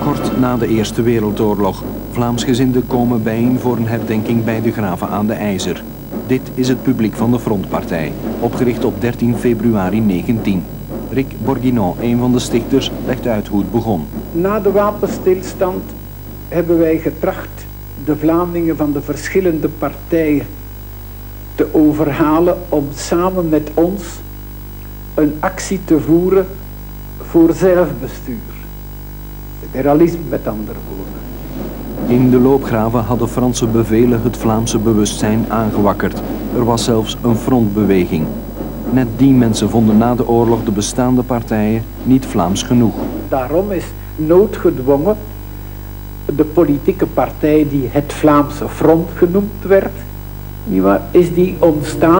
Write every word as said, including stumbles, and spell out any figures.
Kort na de Eerste Wereldoorlog. Vlaamsgezinden komen bijeen voor een herdenking bij de Graven aan de IJzer. Dit is het publiek van de Frontpartij, opgericht op dertien februari negentien. Rick Bourguignon, een van de stichters, legt uit hoe het begon. Na de wapenstilstand hebben wij getracht de Vlamingen van de verschillende partijen te overhalen om samen met ons een actie te voeren voor zelfbestuur. Federalisme met andere woorden. In de loopgraven hadden Franse bevelen het Vlaamse bewustzijn aangewakkerd. Er was zelfs een frontbeweging. Net die mensen vonden na de oorlog de bestaande partijen niet Vlaams genoeg. Daarom is noodgedwongen de politieke partij die het Vlaamse Front genoemd werd, is die ontstaan.